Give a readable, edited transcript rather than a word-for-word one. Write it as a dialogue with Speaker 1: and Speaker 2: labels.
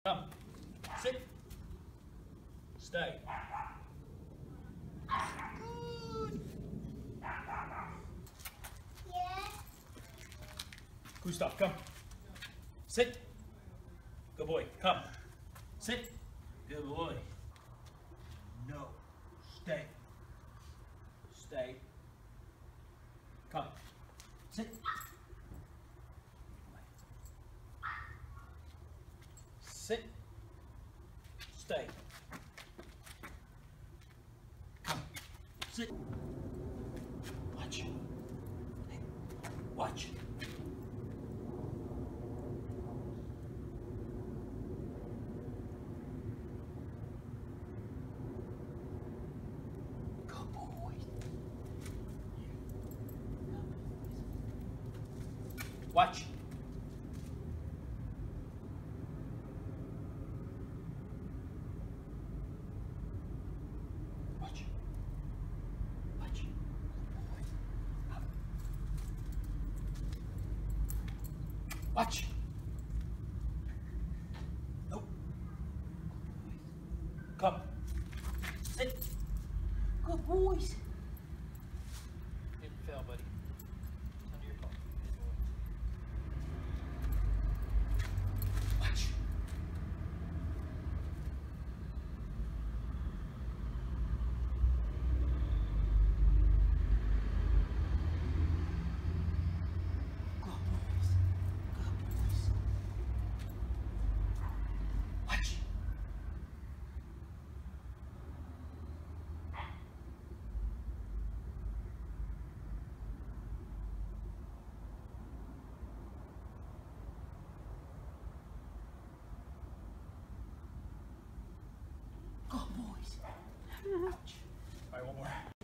Speaker 1: Come. Sit. Stay. Good.
Speaker 2: Yes.
Speaker 1: Gustav, come. Sit. Good boy. Come. Sit. Good boy. No. Stay. Stay. Come. Sit. Sit. Stay. Come. Sit. Watch. Hey. Watch. Good boy. Watch. Watch. Watch. Watch. Nope. Come. Sit. Good boys. Didn't fail, buddy. Under your paw. Watch. Good boys. Good boys. Watch. Good boys. Ouch. All right, one more.